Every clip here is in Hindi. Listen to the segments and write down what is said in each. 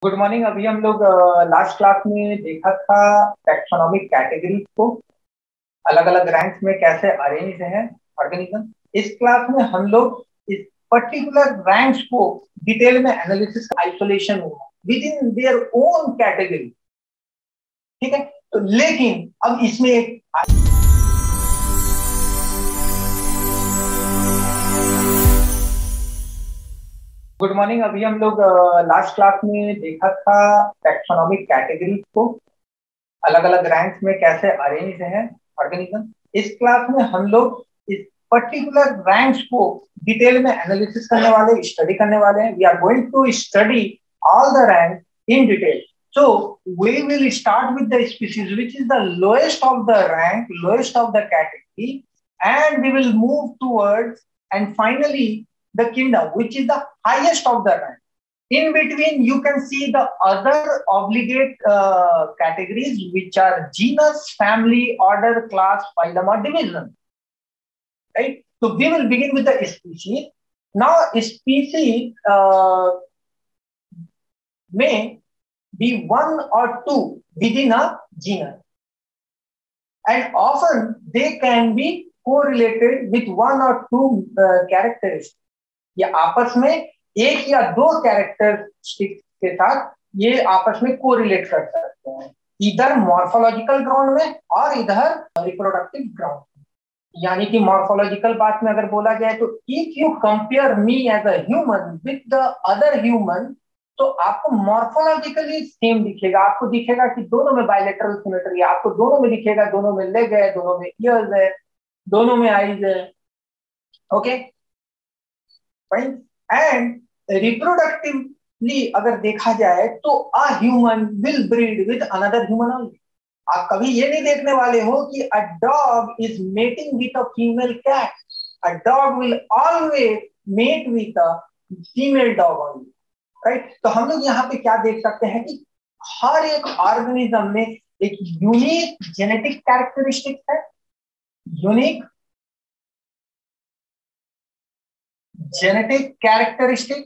Good morning. अभी हम लोग लास्ट क्लास में देखा था टैक्सोनॉमिक कैटेगरीज को, अलग अलग रैंक्स में कैसे अरेंज है ऑर्गेनिज्म। इस क्लास में हम लोग इस पर्टिकुलर रैंक्स को डिटेल में एनालिसिस आइसोलेशन होगा within their own category. ठीक है, तो लेकिन अब इसमें एक गुड मॉर्निंग। अभी हम लोग लास्ट क्लास में देखा था टैक्सोनॉमिक कैटेगरीज को, अलग अलग रैंक्स में कैसे अरेंज है ऑर्गेनिज्म। इस क्लास में हम लोग इस पर्टिकुलर रैंक्स को डिटेल में एनालिसिस करने वाले, स्टडी करने वाले हैं। We are going to study all the rank in detail. So we will start with the species which is the lowest of the rank, lowest of the category, and we will move towards and finally the kingdom which is the highest of the rank. In between, you can see the other obligate categories, which are genus, family, order, class, phylum, or division. Right? So we will begin with the species. Now, species may be one or two within a genus, and often they can be correlated with one or two characteristics. ये आपस में एक या दो कैरेक्टरिस्टिक के साथ ये आपस में कोरिलेट कर सकते हैं, इधर मॉर्फोलॉजिकल ग्राउंड में और इधर रिप्रोडक्टिव ग्राउंड। यानी कि मॉर्फोलॉजिकल बात में अगर बोला जाए तो if you compare me as a human with the other human, तो आपको मॉर्फोलॉजिकली सेम दिखेगा। आपको दिखेगा कि दोनों में बायलेटरल सिमेट्री है, आपको दोनों में दिखेगा, दोनों में लेग है, दोनों में ईयर्स है, दोनों में आईज है। Okay, fine. एंड रिप्रोडक्टिवली अगर देखा जाए तो a human will breed with another human only. आप कभी ये नहीं देखने वाले हो कि a dog is mating with a female cat. A dog will always mate with a female dog only. Right? तो हम लोग यहाँ पे क्या देख सकते हैं कि हर एक ऑर्गेनिज्म में एक यूनिक जेनेटिक कैरेक्टरिस्टिक्स है, unique genetic characteristic,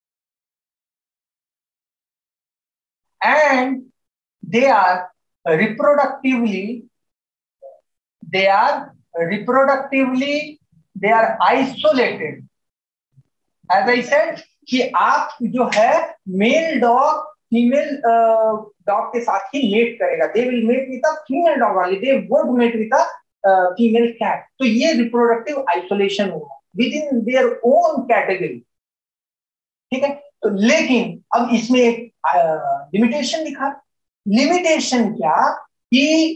and they are reproductively they are reproductively they are isolated. As I said कि आप जो है मेल डॉग फीमेल डॉग के साथ ही मेट करेगा। They will mate with a female dog only, they won't mate with a female cat. तो ये रिप्रोडक्टिव आइसोलेशन होगा within their own category. ठीक है, तो लेकिन अब इसमें एक लिमिटेशन दिखा। लिमिटेशन क्या कि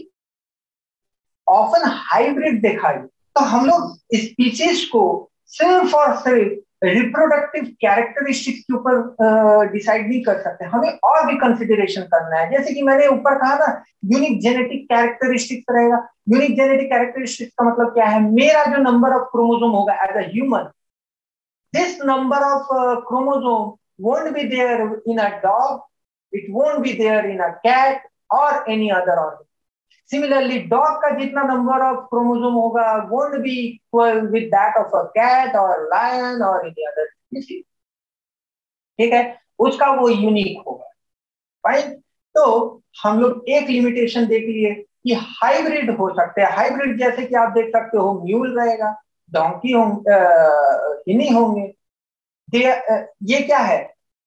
ऑफन हाइब्रिड देखा है। तो हम लोग स्पीशीज को सिर्फ और सिर्फ रिप्रोडक्टिव कैरेक्टरिस्टिक्स के ऊपर डिसाइड नहीं कर सकते, हमें और भी कंसिडरेशन करना है। जैसे कि मैंने ऊपर कहा ना, यूनिक जेनेटिक कैरेक्टरिस्टिक्स रहेगा। यूनिक जेनेटिक कैरेक्टरिस्टिक्स का मतलब क्या है? मेरा जो नंबर ऑफ क्रोमोसोम होगा as a human, this number of chromosome won't be there in a dog, it won't be there in a cat or any other organ. Similarly, dog का जितना number of chromosome होगा won't be equal with that of a cat or lion or any other species. ठीक है, उसका वो यूनिक होगा। फाइन। तो हम लोग एक लिमिटेशन देख लिए कि हाइब्रिड हो सकते हैं। हाइब्रिड जैसे कि आप देख सकते हो, म्यूल रहेगा, डोंकी होंगे, होंगे। ये क्या है?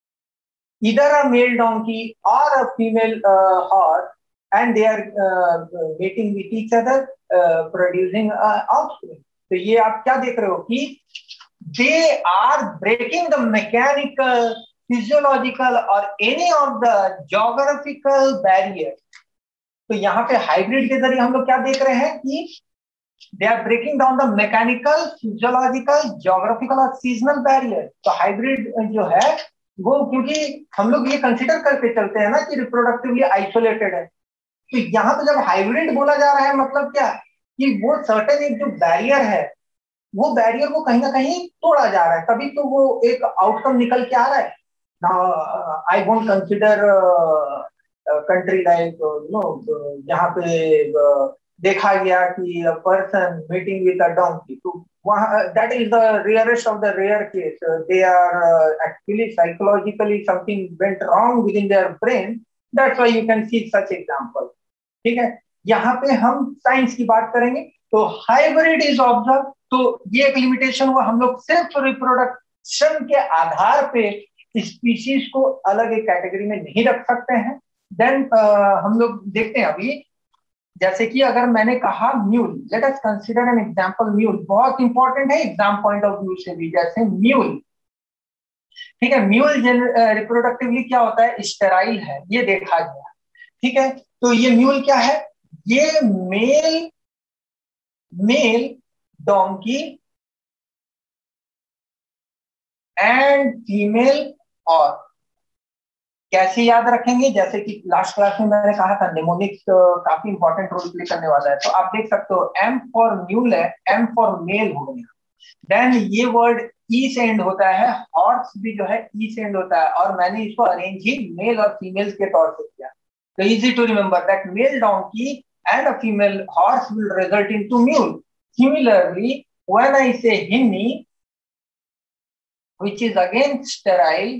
इधर अ मेल डोंकी और a female horse, and they are mating with each other, producing offspring. तो ये आप क्या देख रहे हो कि they are breaking the mechanical, physiological और any of the geographical barrier. तो यहाँ पे हाइब्रिड के जरिए हम लोग क्या देख रहे हैं कि they are breaking down the mechanical, physiological, geographical और seasonal barrier। तो हाइब्रिड जो है वो, क्योंकि हम लोग ये कंसीडर करके चलते हैं ना कि रिप्रोडक्टिवली आइसोलेटेड है, तो यहाँ पे जब हाइब्रिड बोला जा रहा है मतलब क्या कि वो सर्टेन एक जो बैरियर है, वो बैरियर को कहीं ना कहीं तोड़ा जा रहा है, तभी तो वो एक आउटकम निकल के आ रहा है। Now I won't consider country like जहाँ पे देखा गया कि a person meeting with a donkey, तो वहाँ that is the rarest of the rare case. They are actually psychologically something went wrong within their brain. That's why you can see such example. ठीक है, यहाँ पे हम साइंस की बात करेंगे तो हाइब्रिड इज ऑब्जर्व, तो ये एक लिमिटेशन हुआ, हम लोग सिर्फ रिप्रोडक्शन के आधार पे स्पीशीज को अलग एक कैटेगरी में नहीं रख सकते हैं। देन हम लोग देखते हैं अभी, जैसे कि अगर मैंने कहा mule, let us consider an example mule, बहुत इंपॉर्टेंट है एग्जाम पॉइंट ऑफ व्यू से भी। जैसे म्यूल, ठीक है, म्यूल रिप्रोडक्टिवली क्या होता है, स्टेराइल है, ये देखा गया। ठीक है, तो ये म्यूल क्या है, ये मेल डोंकी एंड फीमेल। और कैसे याद रखेंगे, जैसे कि लास्ट क्लास में मैंने कहा था निमोनिक्स काफी इंपॉर्टेंट रोल प्ले करने वाला है, तो आप देख सकते हो एम फॉर म्यूल है, एम फॉर मेल हो गया। देन ये वर्ड ई से एंड होता है, हॉर्स भी जो है ई से एंड होता है, और मैंने इसको अरेंज ही मेल और फीमेल के तौर से किया। So easy to remember that male donkey and a female horse will result into mule. Similarly, when I say hinny, which is again sterile,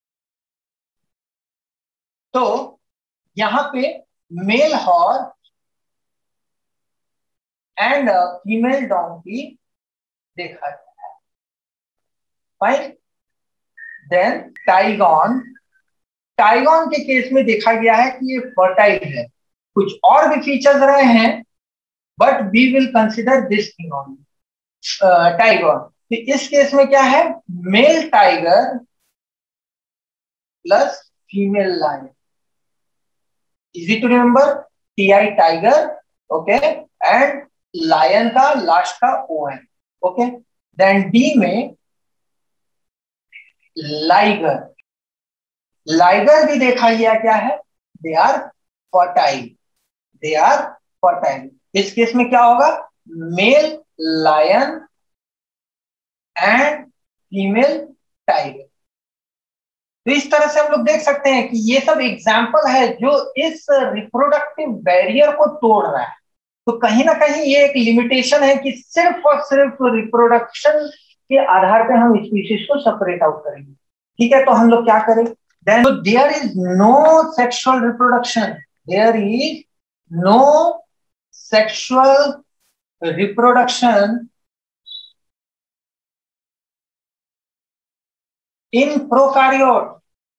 तो यहाँ पे male horse and a female donkey देखा गया है। Fine. Then टाइगॉन, टाइगॉन के केस में देखा गया है कि ये फर्टाइल है, कुछ और भी फीचर्स रहे हैं, but we will consider this thing only. Tigon, तो इस केस में क्या है, male tiger plus female lion, easy to remember, TI tiger, okay, and lion का लास्ट का ओ है, ओके। देन डी में लाइगर, लाइगर भी देखा गया क्या है, they are fertile, they are fertile. इस केस में क्या होगा, male lion and female tiger. तो इस तरह से हम लोग देख सकते हैं कि ये सब एग्जाम्पल है जो इस रिप्रोडक्टिव बैरियर को तोड़ रहा है। तो कहीं ना कहीं ये एक लिमिटेशन है कि सिर्फ और सिर्फ रिप्रोडक्शन के आधार पे हम स्पीशीज को सेपरेट आउट करेंगे। ठीक है, तो हम लोग क्या करें, then so there is no sexual reproduction, there is no sexual reproduction in prokaryote,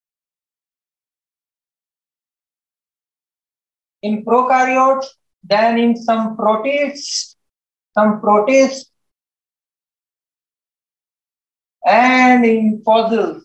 in prokaryotes, then in some protists and in fossils।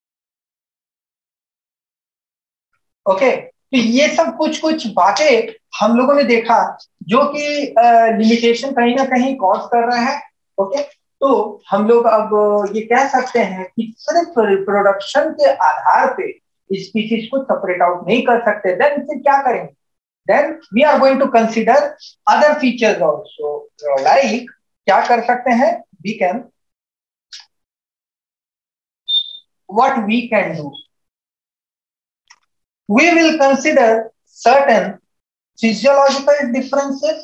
Okay, तो ये सब कुछ कुछ बातें हम लोगों ने देखा जो कि लिमिटेशन कहीं ना कहीं कॉज कर रहा है। ओके, तो हम लोग अब ये कह सकते हैं कि सिर्फ रिप्रोडक्शन के आधार पे स्पीशीज को सेपरेट आउट नहीं कर सकते। देन फिर क्या करेंगे, then we are going to consider other features also, like क्या कर सकते हैं, we can, what we can do, we will consider certain physiological differences,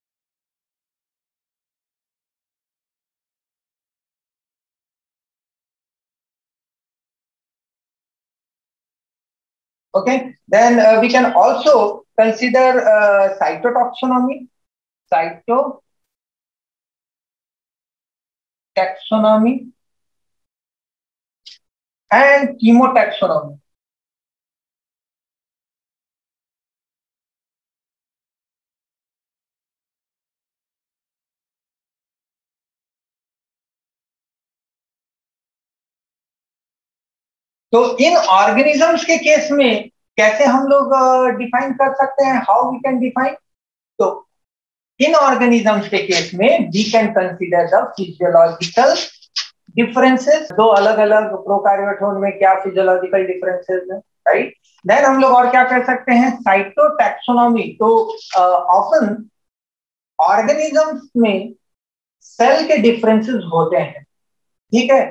okay, then we can also consider cytotaxonomy and chemotaxonomy। तो इन ऑर्गेनिजम्स के केस में कैसे हम लोग डिफाइन कर सकते हैं, हाउ वी कैन डिफाइन, तो इन ऑर्गेनिजम्स के केस में we can consider the physiological differences. दो अलग अलग प्रोकैरियोट में क्या फिजियोलॉजिकल डिफरेंसेस है, राइट। देन हम लोग और क्या कर सकते हैं, साइटोटैक्सोनॉमी। तो ऑफन ऑर्गेनिजम्स में सेल के डिफरेंसेस होते हैं, ठीक है,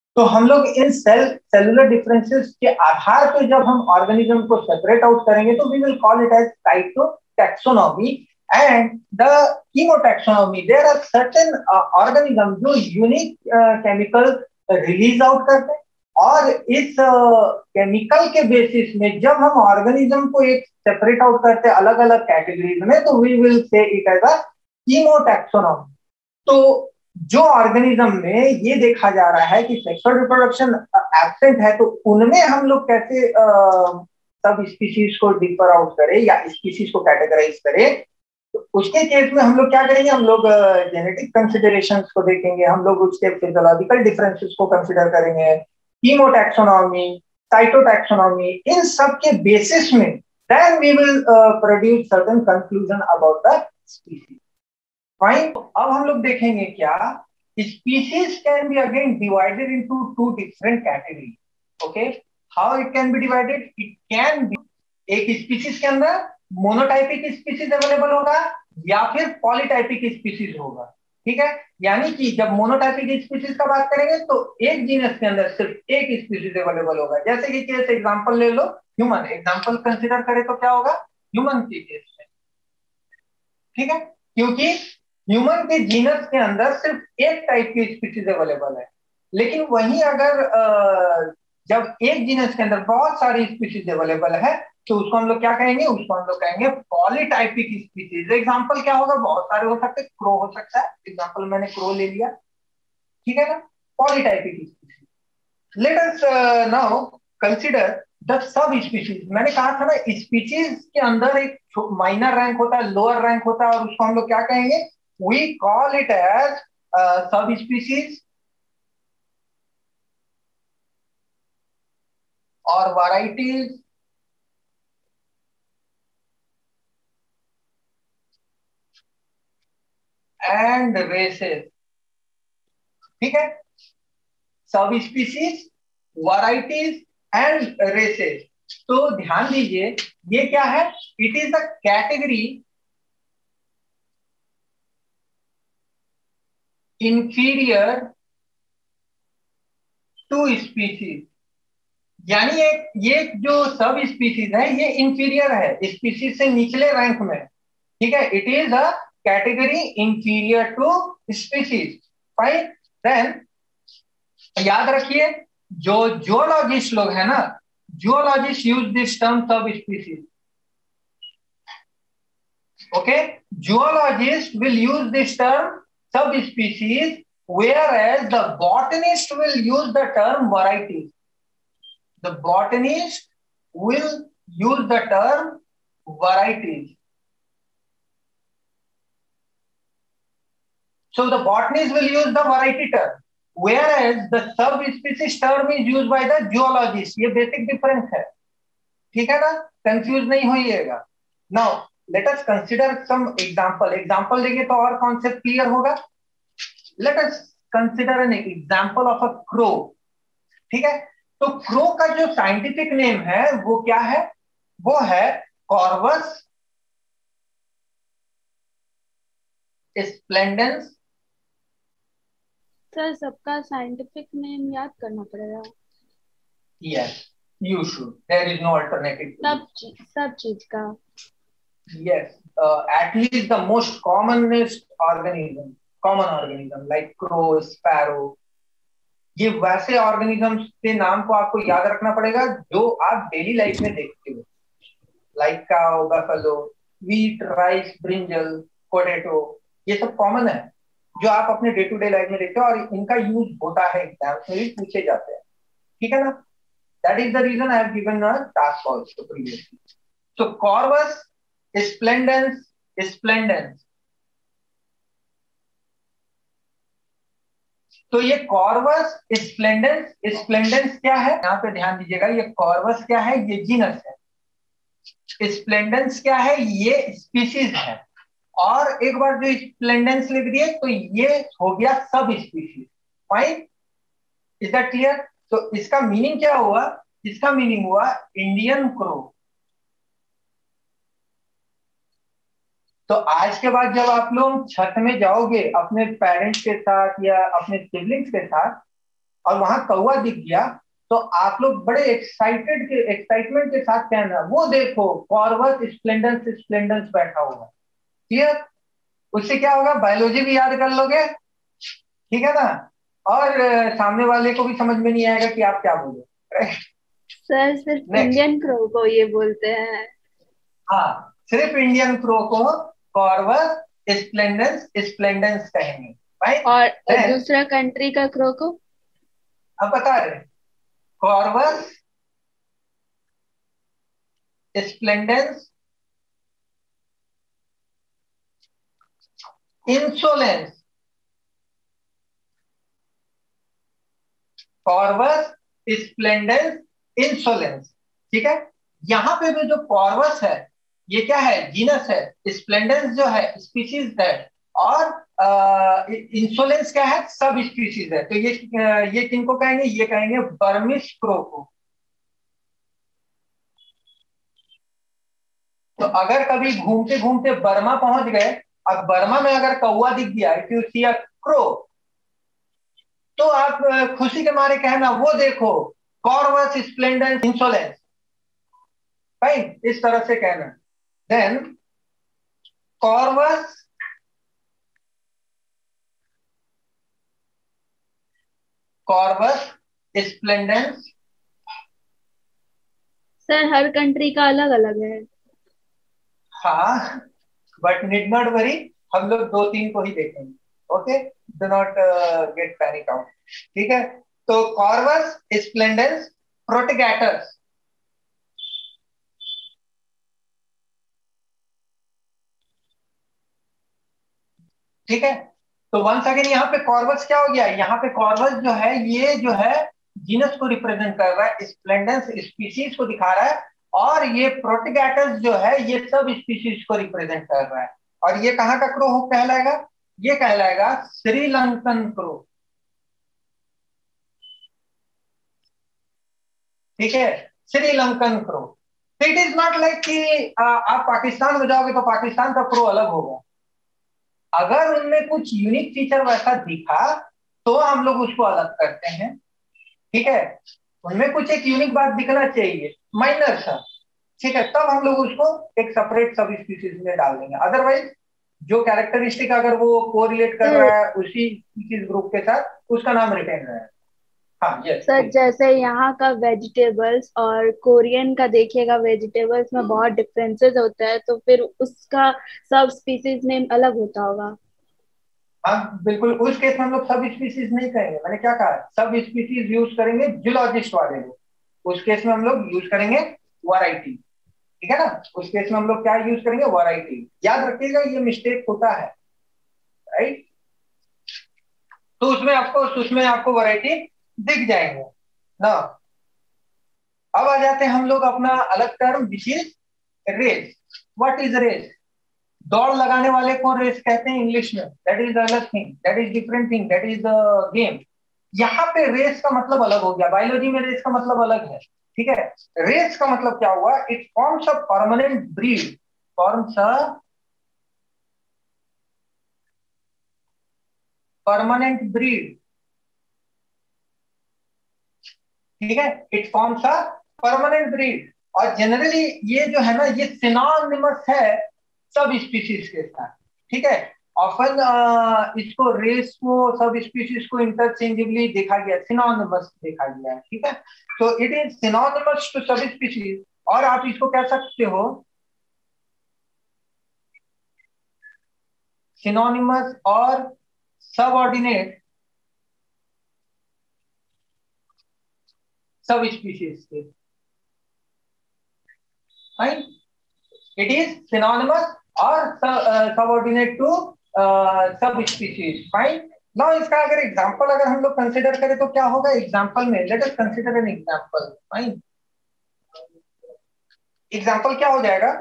तो हम लोग इन सेलुलर डिफरेंसेस के आधार पर जब हम ऑर्गेनिज्म को सेपरेट आउट करेंगे तो we will call it as cytotaxonomy and the chemotaxonomy. There are certain organism जो यूनिक केमिकल रिलीज आउट करते हैं और इस केमिकल के बेसिस में जब हम ऑर्गेनिज्म को एक सेपरेट आउट करते हैं अलग अलग कैटेगरीज में तो we will say it as a chemotaxonomy. तो जो ऑर्गेनिज्म में ये देखा जा रहा है कि सेक्सुअल रिप्रोडक्शन एब्सेंट है तो उनमें हम लोग कैसे सब स्पीशीज को डिफर आउट करें या स्पीशीज को कैटेगराइज करें। तो उसके केस में हम लोग क्या करेंगे, हम लोग जेनेटिक कंसिडरेशंस को देखेंगे, हम लोग उसके फिजियोलॉजिकल डिफरेंसेस को कंसिडर करेंगे, कीमोटैक्सोनॉमी, साइटोटैक्सोनॉमी, इन सब के बेसिस में then we will produce certain conclusion about the species. Fine. अब हम लोग देखेंगे क्या species can be again divided into two different category. Okay, how it can be divided, it can be एक स्पीशीज के अंदर मोनोटाइपिक स्पीशीज अवेलेबल होगा या फिर पॉलीटाइपिक स्पीशीज होगा। ठीक है, यानी कि जब मोनोटाइपिक स्पीशीज का बात करेंगे तो एक जीनस के अंदर सिर्फ एक स्पीशीज अवेलेबल होगा। जैसे कि केस एग्जांपल ले लो, ह्यूमन एग्जांपल कंसीडर करें तो क्या होगा ह्यूमन के केस में। ठीक है, क्योंकि ह्यूमन के जीनस के अंदर सिर्फ एक टाइप की स्पीशीज अवेलेबल है, लेकिन वहीं अगर जब एक जीनस के अंदर बहुत सारी स्पीशीज अवेलेबल है तो उसको हम लोग क्या कहेंगे, उसको हम लोग कहेंगे पॉलीटाइपिक स्पीशीज। एग्जांपल क्या होगा, बहुत सारे हो सकते हैं, क्रो हो सकता है, एग्जांपल मैंने क्रो ले लिया। ठीक है ना, polytypic species. Let us now consider the subspecies. मैंने कहा था ना स्पीशीज के अंदर एक माइनर रैंक होता है, लोअर रैंक होता है, और उसको हम लोग क्या कहेंगे, we call it as subspecies और वैरायटीज एंड रेसेस। ठीक है, सब स्पीशीज, वैरायटीज एंड रेसेस। तो ध्यान दीजिए ये क्या है, it is the category inferior to species. यानी ये जो सब स्पीशीज है ये इंफीरियर है, स्पीशीज से निचले रैंक में। ठीक है, it is a category inferior to species. Fine. Then याद रखिए जो जियोलॉजिस्ट लोग हैं ना, geologist use this term subspecies. Okay, geologist will use this term subspecies, whereas the botanist will use the term varieties. The botanist will use the term varieties. So the botanist will use the variety term, whereas the subspecies term is used by the geologist. ये basic difference है, ठीक है ना, कंफ्यूज नहीं होइएगा। Now let us consider some example. Example देंगे तो और कॉन्सेप्ट क्लियर होगा। Let us consider an example of a crow. ठीक है, तो क्रो का जो साइंटिफिक नेम है वो क्या है, वो है कॉर्वस स्प्लेंडेंस। सर सबका साइंटिफिक नेम याद करना पड़ेगा। Yes, you should. There is no alternative. सब चीज का। Yes, at least the most commonest common organism like crow, sparrow. ये वैसे ऑर्गेनिजम्स के नाम को आपको याद रखना पड़ेगा जो आप डेली लाइफ में देखते हो, like cow, buffalo, wheat, rice, brinjal, potato. ये सब कॉमन है जो आप अपने डे टू डे लाइफ में देखते हो और इनका यूज होता है, एग्जाम्स में भी पूछे जाते हैं। ठीक है ना, that is the reason I have given a task also previously. So Corvus splendens. तो ये कॉर्वस स्प्लेंडेंस क्या है, यहाँ पे ध्यान दीजिएगा, ये कॉर्वस क्या है, ये जीनस है। स्प्लेंडेंस क्या है, ये स्पीशीज है। और एक बार जो स्प्लेंडेंस लिख दिए तो ये हो गया subspecies. Fine, is that clear. तो इसका मीनिंग क्या हुआ, इसका मीनिंग हुआ इंडियन क्रो। तो आज के बाद जब आप लोग छत में जाओगे अपने पेरेंट्स के साथ या अपने सिबलिंग्स के साथ, और वहां कौवा दिख गया, तो आप लोग बड़े एक्साइटमेंट के साथ कहना, वो देखो कॉर्वस स्प्लेंडेंस स्प्लेंडेंस बैठा हुआ। क्लियर? उससे क्या होगा, बायोलॉजी भी याद कर लोगे, ठीक है ना, और सामने वाले को भी समझ में नहीं आएगा कि आप क्या बोले, राइट? सर सिर्फ नेक्स्ट। इंडियन क्रो को ये बोलते हैं। हाँ, सिर्फ इंडियन क्रो को कॉर्वस स्प्लेंडेंस स्प्लेंडेंस कहेंगे, राइट? और देन दूसरा कंट्री का क्रो को? अब बता रहे, Corvus splendens insolens, Corvus splendens insolens, ठीक है। यहां पे भी जो कॉर्वस है ये क्या है, जीनस है, स्प्लेंडेंस जो है स्पीशीज है, और इंसोलेंस क्या है, सब स्पीशीज है। तो ये किनको कहेंगे, ये कहेंगे बर्मिश क्रो को। तो अगर कभी घूमते घूमते बर्मा पहुंच गए, अब बर्मा में अगर कौवा दिख गया, if you see a crow, तो आप खुशी के मारे कहना, वो देखो कॉर्वस स्प्लेंडेंस इंसोलेंस, राइट? इस तरह से कहना। Then Corvus Corvus splendens. Sir हर कंट्री का अलग अलग है। हाँ, बट नीड नॉट वरी, हम लोग दो तीन को ही देखेंगे। Okay, do not get panic out, ठीक है। तो कॉर्वस स्प्लेंडेंस प्रोटिगैटर्स, ठीक है। तो वंस अगेन यहाँ पे कॉर्वस क्या हो गया, यहाँ पे कॉर्वस जो है ये जो है जीनस को रिप्रेजेंट कर रहा है, स्प्लेंडेंस स्पीशीज को दिखा रहा है, और ये प्रोटिगैटस जो है ये सब स्पीशीज को रिप्रेजेंट कर रहा है। और ये कहाँ का क्रो कहलाएगा, ये कहलाएगा श्रीलंकन क्रो, ठीक है, Sri Lankan crow. It is not like कि आप पाकिस्तान में जाओगे तो पाकिस्तान का क्रो अलग होगा। अगर उनमें कुछ यूनिक फीचर वैसा दिखा तो हम लोग उसको अलग करते हैं, ठीक है। उनमें कुछ एक यूनिक बात दिखना चाहिए, माइनर सा, ठीक है, तब हम लोग उसको एक सेपरेट सब स्पीशीज में डाल देंगे। अदरवाइज जो कैरेक्टरिस्टिक अगर वो कोरिलेट कर सर रहा है उसी स्पीशीज ग्रुप के साथ, उसका नाम रिटेन रहेगा। हाँ, यस सर प्लीज। जैसे यहाँ का वेजिटेबल्स और कोरियन का देखिएगा, वेजिटेबल्स में बहुत डिफरेंसेस होता है, तो फिर उसका सब स्पीसीज नेम अलग होता होगा। हाँ बिल्कुल, उस केस में हम लोग सब स्पीशीज नहीं कहेंगे, मैंने क्या कहा, सब स्पीशीज यूज करेंगे जूलॉजिस्ट वाले लोग। उस केस में हम लोग यूज करेंगे वैरायटी, ठीक है ना। उस केस में हम लोग क्या यूज करेंगे, वैरायटी। याद रखिएगा ये मिस्टेक होता है, राइट। तो उसमें आपको वैरायटी दिख जाएंगे ना। अब आ जाते हैं हम लोग अपना अलग term, which is race. What is race? दौड़ लगाने वाले को रेस कहते हैं इंग्लिश में, दैट इज द अलग thing, that is different thing, that is the game. यहाँ पे रेस का मतलब अलग हो गया, बायोलॉजी में रेस का मतलब अलग है, ठीक है। रेस का मतलब क्या हुआ, it forms a permanent breed, forms a permanent breed, ठीक है, it forms a permanent breed. और जनरली ये जो है ना, ये सिनोनिमस है सब स्पीशीज के साथ, ठीक है। ऑफन इसको रेस को सब स्पीशीज को इंटरचेंजेबली देखा गया, सिनोनिमस देखा गया है, ठीक है। तो it is synonymous to subspecies, और आप इसको कह सकते हो सिनोनिमस और सबऑर्डिनेट सब स्पीशीज के, फाइन। इट इज सिनोनिमस और subordinate to subspecies, fine. Now इसका अगर एग्जांपल अगर हम लोग कंसीडर करें तो क्या होगा, एग्जांपल में let us consider an example, fine. Example क्या हो जाएगा,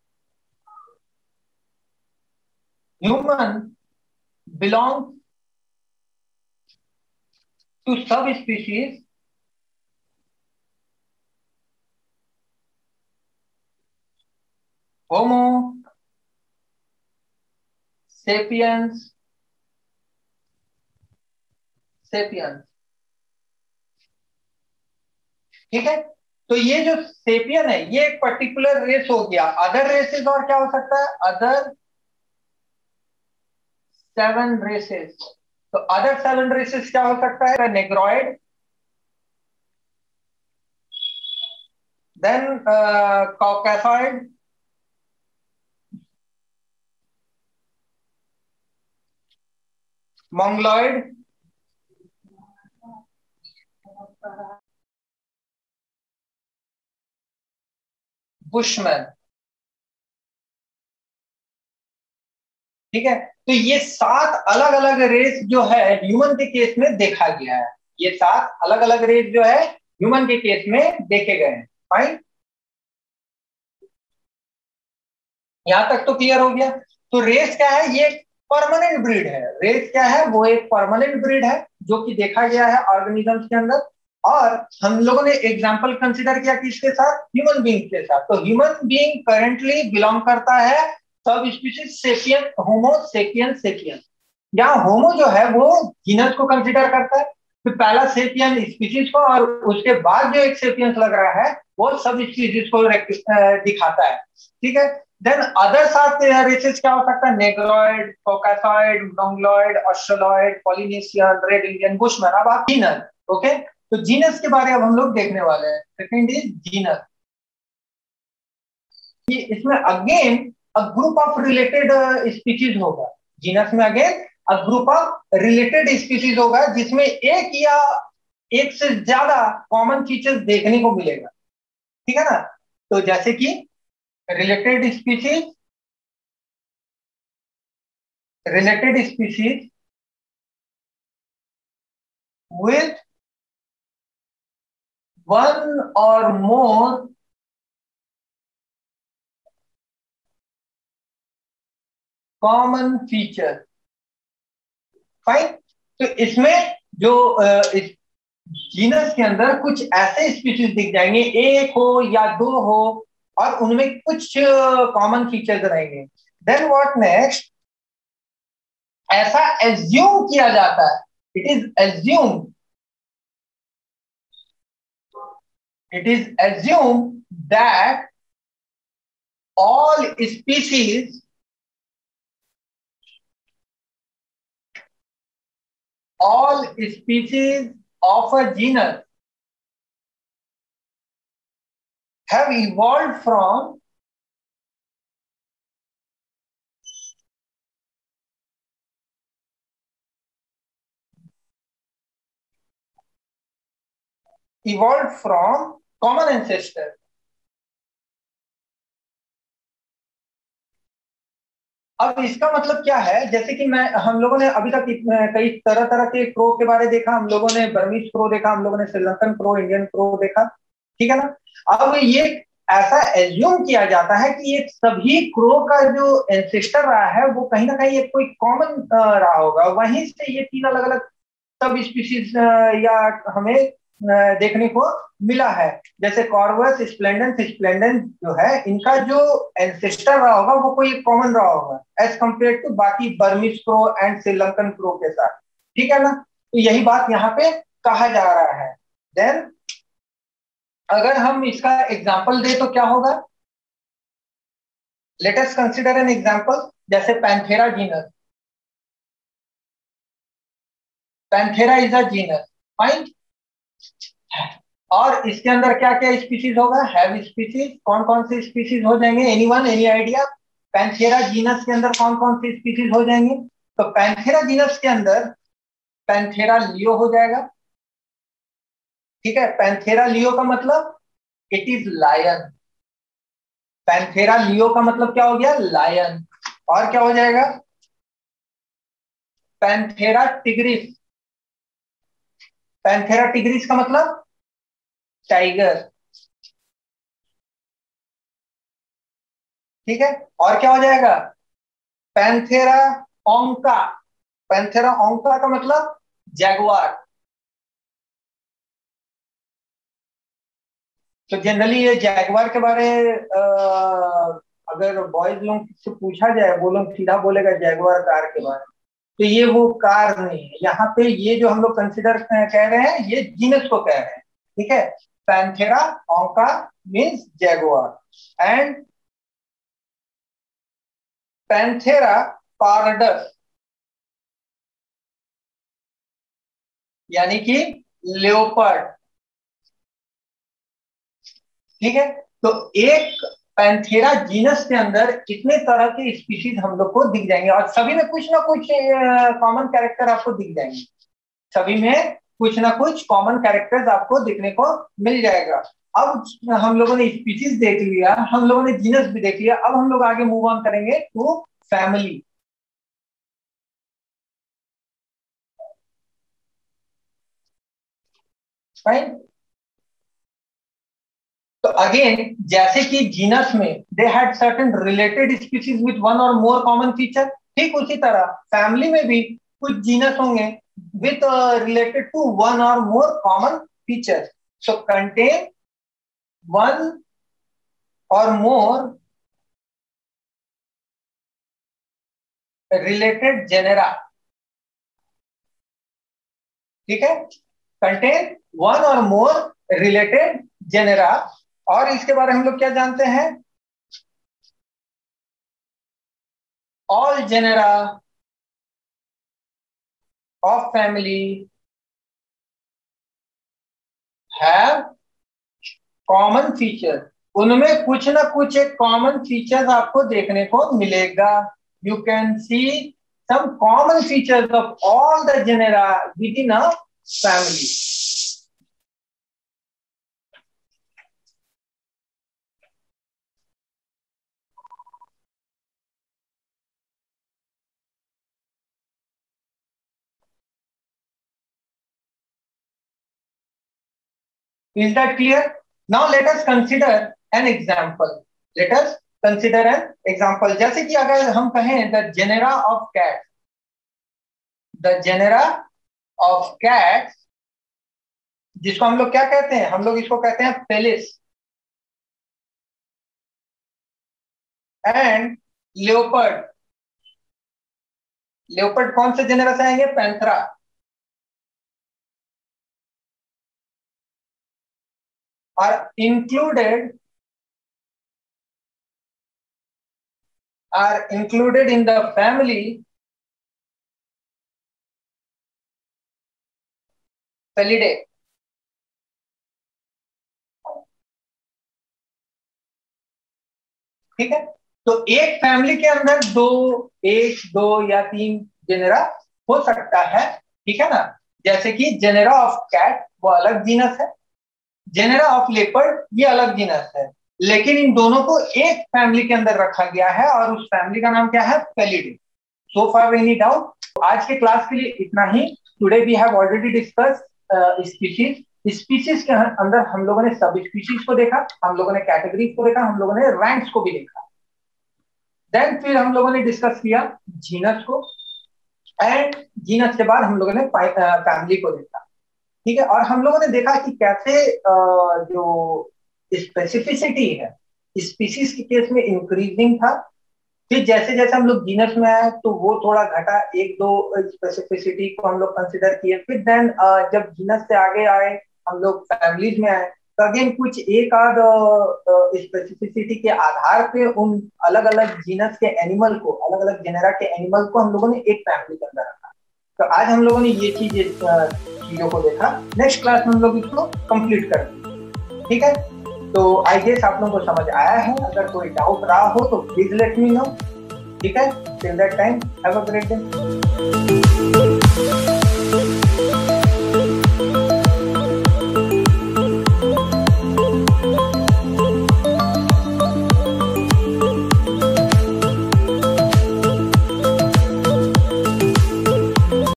human belong to subspecies Homo sapiens sapiens, ठीक है, तो ये जो सेपियन है ये एक पर्टिकुलर रेस हो गया। अदर रेसेस और क्या हो सकता है, अदर 7 रेसेस। तो अदर 7 रेसेस क्या हो सकता है, नेग्रॉइड, देन कॉकासॉइड, मंगलॉइड, बुशमैन। ठीक है, तो ये 7 अलग अलग रेस जो है ह्यूमन के केस में देखा गया है। ये 7 अलग अलग रेस जो है ह्यूमन के केस में देखे गए हैं। फाइन, यहां तक तो क्लियर हो गया। तो रेस क्या है, ये परमानेंट ब्रीड है। रेस क्या है, वो एक परमानेंट ब्रीड है जो कि देखा गया है ऑर्गेनिजम्स के अंदर। और हम लोगों ने एग्जांपल कंसीडर किया किसके साथ, ह्यूमन बीइंग के साथ। तो ह्यूमन बीइंग करेंटली बिलोंग करता है subspecies sapien, Homo sapien sapien. यहाँ होमो जो है वो जीनस को कंसीडर करता है, फिर पहला सेपियन स्पीशीज को, और उसके बाद जो एक सेपियंस लग रहा है वो सब स्पीशीज को दिखाता है। ठीक है, देन अदर 7 रेसेस क्या हो सकता है, Negroid, Caucasoid, Mongoloid, Australoid, Polynesian, Red Indian, Bushman. अब आप जीनस, ओके, तो जीनस के बारे में हम लोग देखने वाले हैं। Second is genus. कि इसमें again a group of related species होगा। जीनस में again a group of related species होगा जिसमें एक या एक से ज्यादा कॉमन फीचर्स देखने को मिलेगा। ठीक है ना, तो जैसे कि related species, related species with one or more common feature. Fine, तो इसमें जो इस जीनस के अंदर कुछ ऐसे स्पीशीज दिख जाएंगे, एक हो या 2 हो, और उनमें कुछ कॉमन फीचर्स रहेंगे। देन व्हाट नेक्स्ट, ऐसा एज्यूम किया जाता है, it is assume, it is assumed that all species of a genus have evolved from common ancestors। अब इसका मतलब क्या है, जैसे कि हम लोगों ने अभी तक कई तरह तरह के क्रो के बारे देखा। हम लोगों ने बर्मीज क्रो देखा, हम लोगों ने श्रीलंकन क्रो, इंडियन क्रो देखा। ठीक है ना, अब ये ऐसा एज्यूम किया जाता है कि ये सभी क्रो का जो एंसेस्टर रहा है वो कहीं ना कहीं एक कोई कॉमन रहा होगा, वहीं से ये 3 अलग अलग सब स्पीशीज या हमें देखने को मिला है। जैसे कॉर्वस, स्प्लेंडेंस जो है, इनका जो एंसेस्टर रहा होगा वो कोई कॉमन रहा होगा एज कंपेयर टू बाकी Burmese crow and Sri Lankan crow के साथ। ठीक है ना, तो यही बात यहाँ पे कहा जा रहा है। देन अगर हम इसका एग्जाम्पल दे तो क्या होगा, let us consider an example, जैसे Panthera genus. Panthera is a genus, fine, और इसके अंदर क्या क्या स्पीशीज होगा, हैव स्पीशीज। कौन कौन से स्पीशीज हो जाएंगे, anyone, any idea? Panthera genus के अंदर कौन कौन से स्पीशीज हो जाएंगे? तो पैंथेरा जीनस के अंदर पैंथेरा लियो हो जाएगा। ठीक है, पैंथेरा लियो का मतलब it is lion. Panthera leo का मतलब क्या हो गया, लायन। और क्या हो जाएगा, पैंथेरा टिग्रिस। पैंथेरा टिग्रिस का मतलब टाइगर। ठीक है, और क्या हो जाएगा, पैंथेरा ओंका। पैंथेरा ओंका का मतलब जैगुआर। तो जनरली ये जैगुआर के बारे अगर बॉयज लोग से पूछा जाए, वो लोग सीधा बोलेगा जैगुआर कार के बारे में। तो ये वो कार नहीं है, यहाँ पे ये जो हम लोग कंसिडर कह रहे हैं ये जीनस को कह रहे हैं। ठीक है, Panthera onca means jaguar and Panthera pardus यानी कि लेओपर्ड। ठीक है, तो एक पैंथेरा जीनस के अंदर कितने तरह के स्पीशीज हम लोग को दिख जाएंगे और सभी में कुछ ना कुछ कॉमन कैरेक्टर आपको दिख जाएंगे, सभी में कुछ ना कुछ कॉमन कैरेक्टर्स आपको दिखने को मिल जाएगा। अब हम लोगों ने स्पीशीज देख लिया, हम लोगों ने जीनस भी देख लिया, अब हम लोग आगे मूव ऑन करेंगे टू फैमिली। राइट, तो अगेन जैसे कि जीनस में they had certain related species with one or more common feature, ठीक उसी तरह फैमिली में भी कुछ जीनस होंगे with related to one or more common features. So contain one or more related genera. ठीक है, contain one or more related genera. और इसके बारे में हम लोग क्या जानते हैं, all genera of family have common feature, उनमें कुछ ना कुछ एक कॉमन फीचर्स आपको देखने को मिलेगा। You can see some common features of all the genera within a family. Is that clear? Now let us consider an example. Let us consider an example. जैसे कि अगर हम कहें the genera of cats, the genera of cats, जिसको हम लोग क्या कहते हैं, हम लोग इसको कहते हैं फेलिस एंड लेओपर्ड। लेओपर्ड कौन से जेनेरा से आएंगे, Panthera. are included in the family Felidae। ठीक है, तो एक फैमिली के अंदर एक दो या तीन जेनेरा हो सकता है। ठीक है ना, जैसे कि जेनेरा ऑफ कैट वो अलग जीनस है, जेनेरा ऑफ लेपर्ड ये अलग जीनस है, लेकिन इन दोनों को एक फैमिली के अंदर रखा गया है और उस फैमिली का नाम क्या है, Felidae. So far any doubt? आज के क्लास के लिए इतना ही। Today we have already discuss species. Species के अंदर हम लोगों ने सब स्पीशीज को देखा, हम लोगों ने कैटेगरीज को देखा, हम लोगों ने रैंक्स को भी देखा। देन फिर हम लोगों ने डिस्कस किया जीनस को, एंड जीनस के बाद हम लोगों ने फैमिली को देखा। ठीक है, और हम लोगों ने देखा कि कैसे जो स्पेसिफिसिटी है स्पीशीज के केस में इंक्रीजिंग था, फिर जैसे जैसे हम लोग जीनस में आए तो वो थोड़ा घटा, एक दो स्पेसिफिसिटी को हम लोग कंसिडर किए। फिर देन जब जीनस से आगे आए हम लोग फैमिलीज में आए, तो अगेन कुछ एक आध स्पेसिफिसिटी के आधार पे उन अलग अलग जीनस के एनिमल को, अलग अलग जेनेरा के एनिमल को हम लोगों ने एक फैमिली के अंदर रखा। तो आज हम लोगों ने ये चीजों को देखा। नेक्स्ट क्लास में हम लोग इसको कंप्लीट करेंगे। ठीक है, तो आई गेस आप लोगों को समझ आया है। अगर कोई डाउट रहा हो तो प्लीज लेट मी नो। ठीक है, till that time have a great day.